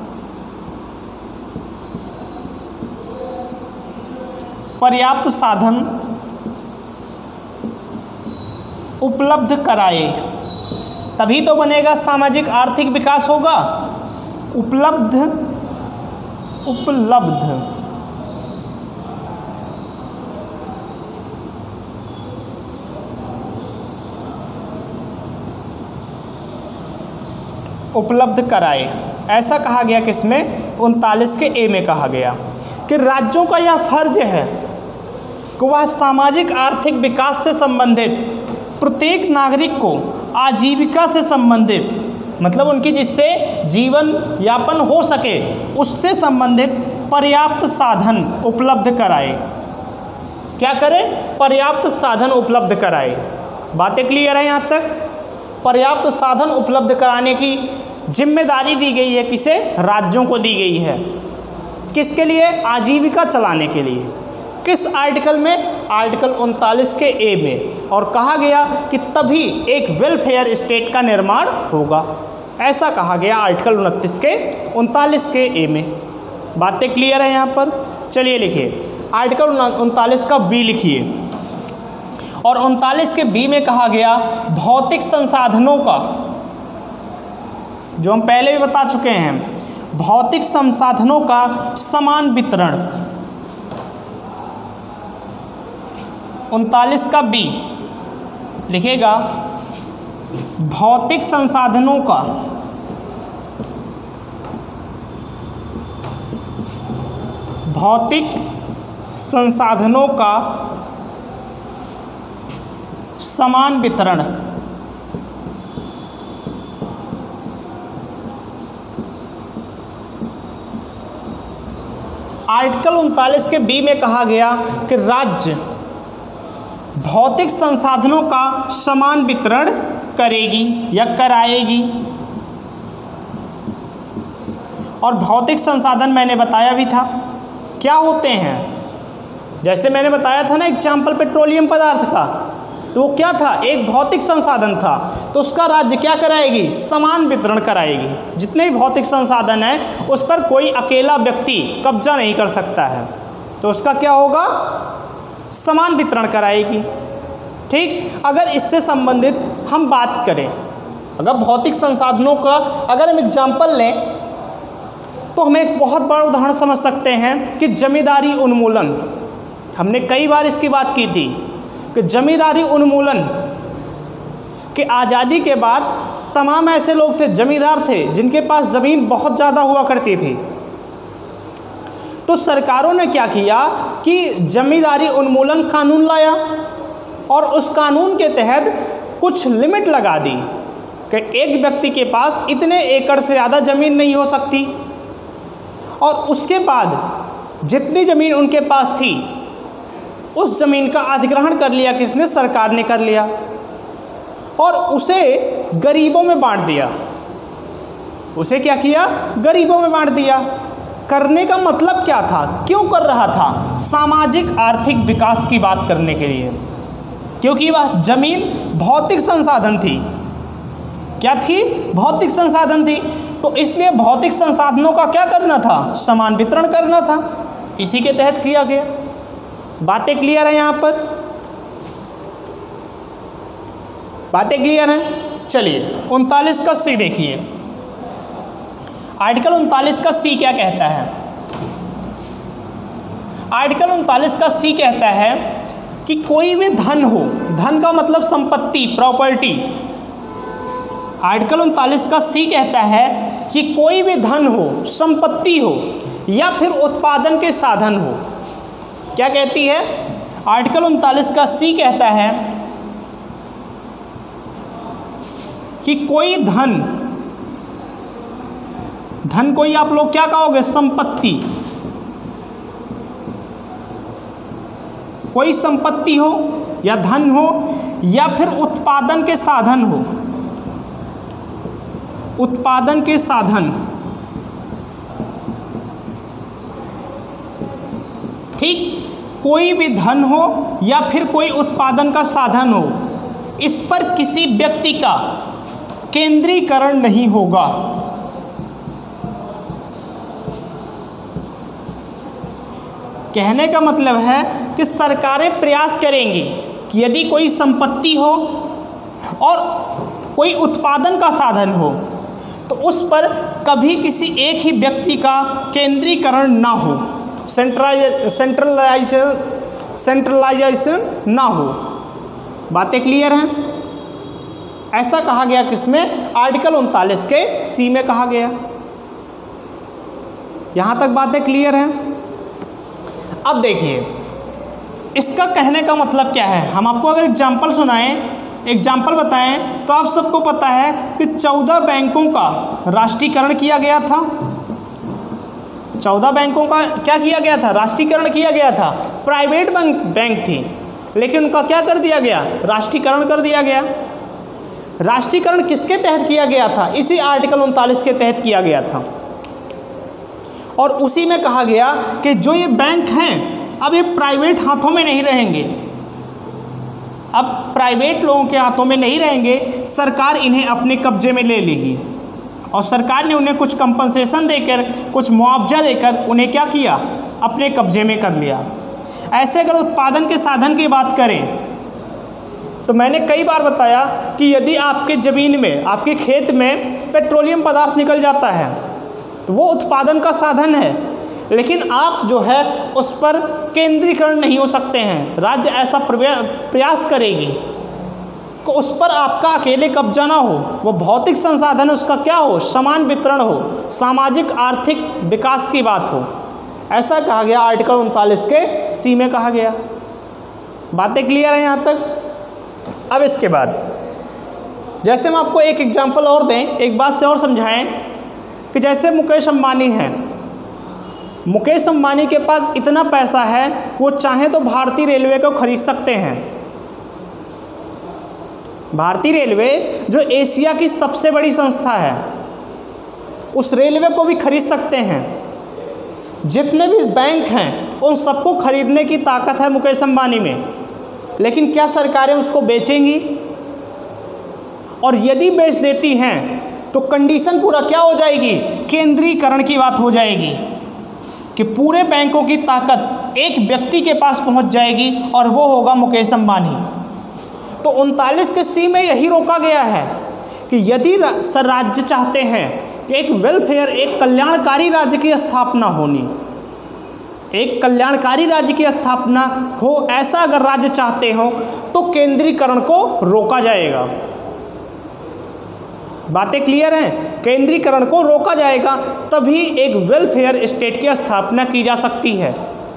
उपलब्ध कराए, तभी तो बनेगा सामाजिक आर्थिक विकास होगा। उपलब्ध उपलब्ध कराए, ऐसा कहा गया किसमें? 39 के ए में कहा गया कि राज्यों का यह फर्ज है कि वह सामाजिक आर्थिक विकास से संबंधित प्रत्येक नागरिक को आजीविका से संबंधित, मतलब उनकी जिससे जीवन यापन हो सके, उससे संबंधित पर्याप्त साधन उपलब्ध कराए। क्या करे? पर्याप्त साधन उपलब्ध कराए। बातें क्लियर है यहाँ तक? पर्याप्त साधन उपलब्ध कराने की जिम्मेदारी दी गई है किसे? राज्यों को दी गई है। किसके लिए? आजीविका चलाने के लिए। किस आर्टिकल में? आर्टिकल 39 के ए में। और कहा गया कि तभी एक वेलफेयर स्टेट का निर्माण होगा, ऐसा कहा गया आर्टिकल 39 के ए में। बातें क्लियर है यहाँ पर? चलिए लिखिए, आर्टिकल 39 का बी लिखिए। और 39 के बी में कहा गया भौतिक संसाधनों का, जो हम पहले भी बता चुके हैं, भौतिक संसाधनों का समान वितरण। 39 का बी लिखेगा भौतिक संसाधनों का समान वितरण। आर्टिकल 39 के बी में कहा गया कि राज्य भौतिक संसाधनों का समान वितरण करेगी या कराएगी। और भौतिक संसाधन मैंने बताया भी था क्या होते हैं। जैसे मैंने बताया था ना एग्जाम्पल पेट्रोलियम पदार्थ का, तो वो क्या था? एक भौतिक संसाधन था, तो उसका राज्य क्या कराएगी? समान वितरण कराएगी। जितने भी भौतिक संसाधन हैं उस पर कोई अकेला व्यक्ति कब्जा नहीं कर सकता है, तो उसका क्या होगा? समान वितरण कराएगी। ठीक, अगर इससे संबंधित हम बात करें अगर भौतिक संसाधनों का अगर हम एग्जाम्पल लें तो हमें एक बहुत बड़ा उदाहरण समझ सकते हैं कि जमींदारी उन्मूलन। हमने कई बार इसकी बात की थी कि जमींदारी उन्मूलन के आज़ादी के बाद तमाम ऐसे लोग थे, जमींदार थे, जिनके पास ज़मीन बहुत ज़्यादा हुआ करती थी। तो सरकारों ने क्या किया कि जमींदारी उन्मूलन कानून लाया और उस कानून के तहत कुछ लिमिट लगा दी कि एक व्यक्ति के पास इतने एकड़ से ज़्यादा ज़मीन नहीं हो सकती, और उसके बाद जितनी ज़मीन उनके पास थी उस ज़मीन का अधिग्रहण कर लिया किसने? सरकार ने कर लिया और उसे गरीबों में बांट दिया। उसे क्या किया? गरीबों में बांट दिया। करने का मतलब क्या था? क्यों कर रहा था? सामाजिक आर्थिक विकास की बात करने के लिए, क्योंकि वह ज़मीन भौतिक संसाधन थी। क्या थी? भौतिक संसाधन थी। तो इसलिए भौतिक संसाधनों का क्या करना था? समान वितरण करना था। इसी के तहत किया गया। बातें क्लियर है? यहाँ पर बातें क्लियर हैं? चलिए 39 का सी देखिए। आर्टिकल 39 का सी क्या कहता है? आर्टिकल 39 का सी कहता है कि कोई भी धन हो, धन का मतलब संपत्ति, प्रॉपर्टी। आर्टिकल 39 का सी कहता है कि कोई भी धन हो, संपत्ति हो या फिर उत्पादन के साधन हो। क्या कहती है? आर्टिकल 39 का सी कहता है कि कोई धन, धन को ही आप लोग क्या कहोगे? संपत्ति। कोई संपत्ति हो या धन हो या फिर उत्पादन के साधन हो, उत्पादन के साधन, ठीक, कोई भी धन हो या फिर कोई उत्पादन का साधन हो, इस पर किसी व्यक्ति का केंद्रीकरण नहीं होगा। कहने का मतलब है कि सरकारें प्रयास करेंगी कि यदि कोई संपत्ति हो और कोई उत्पादन का साधन हो तो उस पर कभी किसी एक ही व्यक्ति का केंद्रीकरण ना हो, सेंट्रलाइजेशन ना हो। बातें क्लियर हैं? ऐसा कहा गया किसमें? आर्टिकल 39 के सी में कहा गया। यहाँ तक बातें क्लियर हैं? अब देखिए इसका कहने का मतलब क्या है। हम आपको अगर एग्जाम्पल सुनाएं, एग्जाम्पल बताएं, तो आप सबको पता है कि 14 बैंकों का राष्ट्रीयकरण किया गया था। 14 बैंकों का क्या किया गया था? राष्ट्रीयकरण किया गया था। प्राइवेट बैंक थी लेकिन उनका क्या कर दिया गया? राष्ट्रीयकरण कर दिया गया। राष्ट्रीयकरण किसके तहत किया गया था? इसी आर्टिकल 39 के तहत किया गया था। और उसी में कहा गया कि जो ये बैंक हैं अब ये प्राइवेट हाथों में नहीं रहेंगे, अब प्राइवेट लोगों के हाथों में नहीं रहेंगे, सरकार इन्हें अपने कब्जे में ले लेगी। और सरकार ने उन्हें कुछ कंपनसेशन देकर, कुछ मुआवजा देकर उन्हें क्या किया? अपने कब्जे में कर लिया। ऐसे अगर उत्पादन के साधन की बात करें तो मैंने कई बार बताया कि यदि आपके ज़मीन में, आपके खेत में पेट्रोलियम पदार्थ निकल जाता है तो वो उत्पादन का साधन है, लेकिन आप जो है उस पर केंद्रीकरण नहीं हो सकते हैं। राज्य ऐसा प्रयास करेगी कि उस पर आपका अकेले कब्जा ना हो, वो भौतिक संसाधन उसका क्या हो? समान वितरण हो, सामाजिक आर्थिक विकास की बात हो। ऐसा कहा गया आर्टिकल 39 के सी में कहा गया। बातें क्लियर हैं यहाँ तक? अब इसके बाद जैसे हम आपको एक एग्जांपल और दें, एक बात से और समझाएं कि जैसे मुकेश अंबानी हैं, मुकेश अंबानी के पास इतना पैसा है वो चाहें तो भारतीय रेलवे को खरीद सकते हैं। भारतीय रेलवे जो एशिया की सबसे बड़ी संस्था है, उस रेलवे को भी खरीद सकते हैं। जितने भी बैंक हैं उन सबको खरीदने की ताकत है मुकेश अंबानी में, लेकिन क्या सरकारें उसको बेचेंगी? और यदि बेच देती हैं तो कंडीशन पूरा क्या हो जाएगी? केंद्रीकरण की बात हो जाएगी कि पूरे बैंकों की ताकत एक व्यक्ति के पास पहुंच जाएगी और वो होगा मुकेश अंबानी। तो 39 के सी में यही रोका गया है कि कि यदि राज्य चाहते हैं कि एक वेलफेयर, एक कल्याणकारी राज्य की स्थापना होनी, एक कल्याणकारी राज्य की स्थापना हो, ऐसा अगर राज्य चाहते हो तो केंद्रीकरण को रोका जाएगा। बातें क्लियर हैं? केंद्रीकरण को रोका जाएगा, तभी एक वेलफेयर स्टेट की स्थापना की जा सकती है।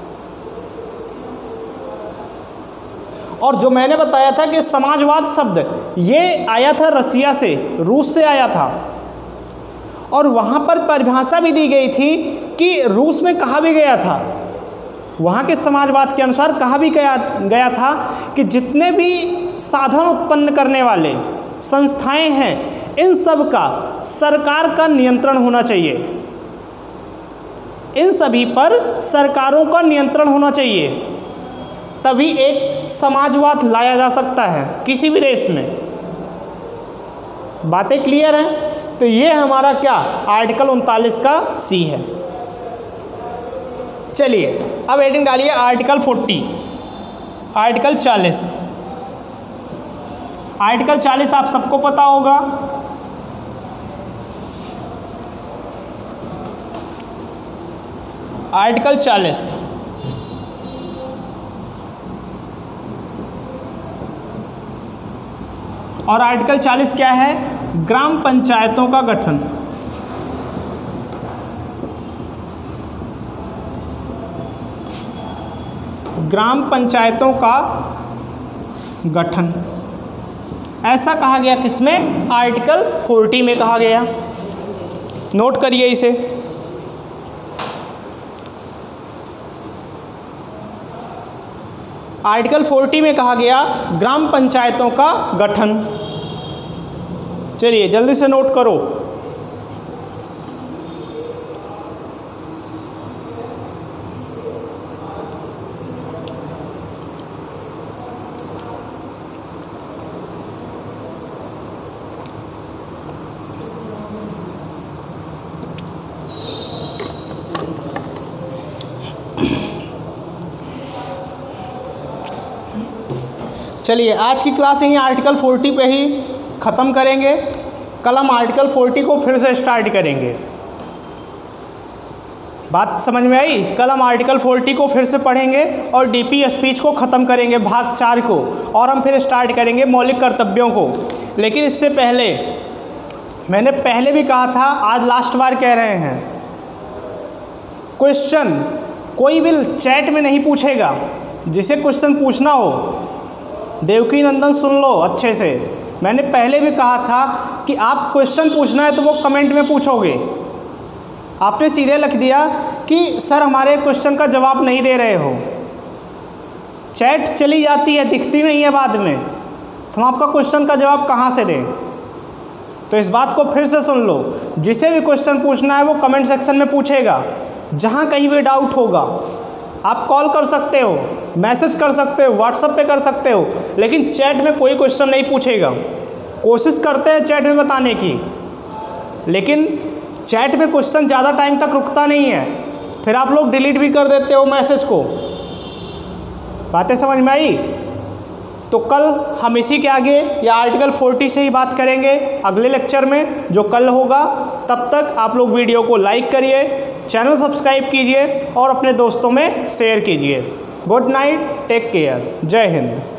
और जो मैंने बताया था कि समाजवाद शब्द ये आया था रसिया से, रूस से आया था, और वहाँ पर परिभाषा भी दी गई थी कि रूस में कहा भी गया था, वहाँ के समाजवाद के अनुसार कहा भी गया था कि जितने भी साधन उत्पन्न करने वाले संस्थाएं हैं, इन सब का सरकार का नियंत्रण होना चाहिए, इन सभी पर सरकारों का नियंत्रण होना चाहिए, तभी एक समाजवाद लाया जा सकता है किसी भी देश में। बातें क्लियर हैं? तो ये हमारा क्या आर्टिकल 39 का सी है। चलिए अब हेडिंग डालिए आर्टिकल 40, आर्टिकल 40। आर्टिकल 40 आप सबको पता होगा, आर्टिकल 40 और आर्टिकल 40 क्या है? ग्राम पंचायतों का गठन। ग्राम पंचायतों का गठन ऐसा कहा गया किसमें? आर्टिकल 40 में कहा गया। नोट करिए इसे। आर्टिकल 40 में कहा गया ग्राम पंचायतों का गठन। चलिए जल्दी से नोट करो। चलिए आज की क्लास यहीं आर्टिकल 40 पे ही ख़त्म करेंगे। कल हम आर्टिकल 40 को फिर से स्टार्ट करेंगे। बात समझ में आई? कल हम आर्टिकल 40 को फिर से पढ़ेंगे और डीपी स्पीच को ख़त्म करेंगे, भाग 4 को, और हम फिर स्टार्ट करेंगे मौलिक कर्तव्यों को। लेकिन इससे पहले मैंने पहले भी कहा था, आज लास्ट बार कह रहे हैं, क्वेश्चन कोई भी चैट में नहीं पूछेगा। जिसे क्वेश्चन पूछना हो देवकी नंदन सुन लो अच्छे से। मैंने पहले भी कहा था कि आप क्वेश्चन पूछना है तो वो कमेंट में पूछोगे। आपने सीधे लिख दिया कि सर हमारे क्वेश्चन का जवाब नहीं दे रहे हो, चैट चली जाती है, दिखती नहीं है बाद में, तो हम आपका क्वेश्चन का जवाब कहाँ से दें? तो इस बात को फिर से सुन लो। जिसे भी क्वेश्चन पूछना है वो कमेंट सेक्शन में पूछेगा। जहाँ कहीं भी डाउट होगा आप कॉल कर सकते हो, मैसेज कर सकते हो, व्हाट्सएप पे कर सकते हो, लेकिन चैट में कोई क्वेश्चन नहीं पूछेगा। कोशिश करते हैं चैट में बताने की, लेकिन चैट में क्वेश्चन ज़्यादा टाइम तक रुकता नहीं है, फिर आप लोग डिलीट भी कर देते हो मैसेज को। बातें समझ में आई? तो कल हम इसी के आगे या आर्टिकल 40 से ही बात करेंगे अगले लेक्चर में जो कल होगा। तब तक आप लोग वीडियो को लाइक करिए, चैनल सब्सक्राइब कीजिए और अपने दोस्तों में शेयर कीजिए। गुड नाइट, टेक केयर, जय हिंद।